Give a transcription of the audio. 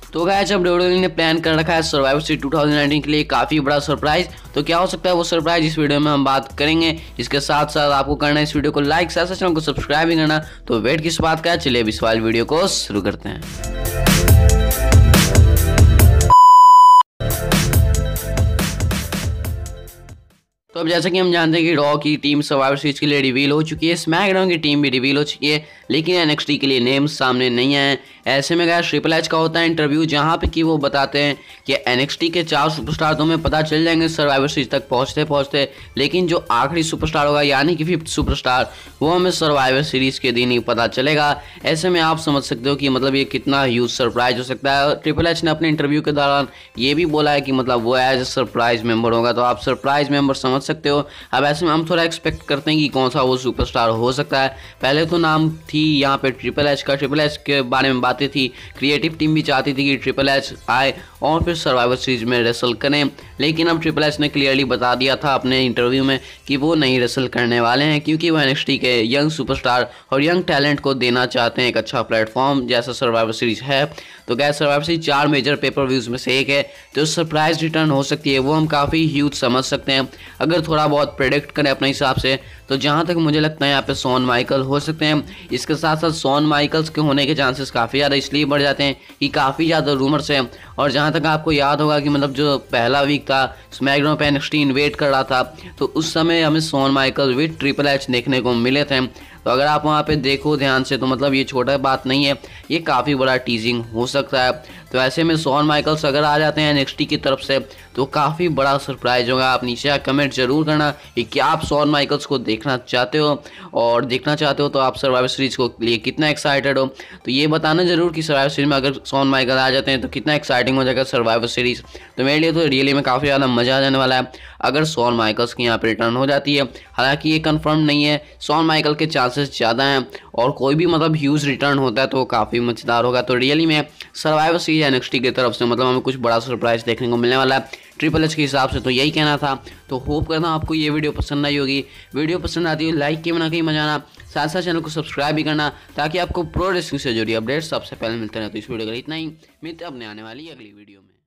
तो गाइस अब WWE ने प्लान कर रखा है सर्वाइवर सीरीज 2019 के लिए काफ़ी बड़ा सरप्राइज। तो क्या हो सकता है वो सरप्राइज, इस वीडियो में हम बात करेंगे। इसके साथ साथ आपको करना है इस वीडियो को लाइक, साथ साथ चैनल को सब्सक्राइब भी करना। तो वेट किस बात का है, चलिए अब इस वाले वीडियो को शुरू करते हैं। तो अब जैसा कि हम जानते हैं कि रॉ की टीम सर्वाइवर सीरीज के लिए रिवील हो चुकी है, स्मैकडाउन की टीम भी रिवील हो चुकी है, लेकिन एनएक्सटी के लिए नेम्स सामने नहीं आए। ऐसे में गाइस ट्रिपल एच का होता है इंटरव्यू, जहां पे कि वो बताते हैं कि एनएक्सटी के 4 सुपरस्टार तो हमें पता चल जाएंगे सर्वाइवर सीरीज तक पहुंचते पहुंचते, लेकिन जो आखिरी सुपरस्टार होगा यानी कि 5th सुपरस्टार, वो हमें सर्वाइवर सीरीज के दिन ही पता चलेगा। ऐसे में आप समझ सकते हो कि मतलब ये कितना ह्यूज सरप्राइज हो सकता है। ट्रिपल एच ने अपने इंटरव्यू के दौरान ये भी बोला है कि मतलब वो एज ए सरप्राइज मेंबर होगा, तो आप सरप्राइज मेंबर समझ सकते हो। अब ऐसे में हम थोड़ा एक्सपेक्ट करते हैं कि कौन सा वो सुपरस्टार हो सकता है। पहले तो नाम थी यहाँ पे ट्रिपल एच का, ट्रिपल एच के बारे में बातें थी, क्रिएटिव टीम भी चाहती थी कि ट्रिपल एच आए और फिर सर्वाइवर सीरीज में रेसल करें, लेकिन अब ट्रिपल एच ने क्लियरली बता दिया था अपने इंटरव्यू में कि वो नहीं रेसल करने वाले हैं, क्योंकि वो एनएक्सटी के यंग सुपरस्टार और यंग टैलेंट को देना चाहते हैं एक अच्छा प्लेटफॉर्म जैसा सर्वाइवर सीरीज है। तो guys Survivor Series 4 major paper views में से एक है, तो सरप्राइज रिटर्न हो सकती है, वो हम काफ़ी ह्यूज समझ सकते हैं अगर थोड़ा बहुत प्रेडिक्ट करें अपने हिसाब से। तो जहाँ तक मुझे लगता है यहाँ पे शॉन माइकल हो सकते हैं। इसके साथ साथ शॉन माइकल्स के होने के चांसेस काफ़ी ज़्यादा इसलिए बढ़ जाते हैं कि काफ़ी ज़्यादा रूमर्स हैं। और जहाँ तक आपको याद होगा कि मतलब जो पहला वीक था स्मैकडाउन पे एनएक्सटी इन्वेट कर रहा था, तो उस समय हमें Shawn Michael with triple H देखने को मिले थे। तो अगर आप वहाँ पे देखो ध्यान से तो मतलब ये छोटा बात नहीं है, ये काफ़ी बड़ा टीजिंग हो सकता है। तो ऐसे में शॉन माइकल्स अगर आ जाते हैं एनएक्सटी की तरफ से तो काफ़ी बड़ा सरप्राइज होगा। आप नीचे कमेंट जरूर करना कि क्या आप शॉन माइकल्स को देखना चाहते हो, और देखना चाहते हो तो आप सर्वाइवर सीरीज को लिए कितना एक्साइटेड हो। तो ये बताना जरूर कि सर्वाइवर सीरीज में अगर शॉन माइकल आ जाते हैं तो कितना एक्साइटिंग हो जाएगा सर्वाइवर सीरीज। तो मेरे लिए तो रियली में काफ़ी ज़्यादा मज़ा आ जाने वाला है अगर शॉन माइकल्स की यहाँ पर रिटर्न हो जाती है। हालांकि ये कंफर्म नहीं है, शॉन माइकल के चांसेस ज़्यादा हैं, और कोई भी मतलब ह्यूज रिटर्न होता है तो काफ़ी मज़ेदार होगा। तो रियली में सर्वाइवर सीरीज एनएक्सटी की तरफ से मतलब हमें कुछ बड़ा सरप्राइज देखने को मिलने वाला है ट्रिपल एच के हिसाब से। तो यही कहना था। तो होप करता हूँ आपको ये वीडियो पसंद आई होगी। वीडियो पसंद आती है लाइक के बिना कहीं मजा आना, साथ साथ चैनल को सब्सक्राइब भी करना, ताकि आपको प्रो रेसलिंग से जुड़ी अपडेट्स सबसे पहले मिलते रहे। तो इस वीडियो का इतना ही, मिलते हैं अपने आने वाली अगली वीडियो में।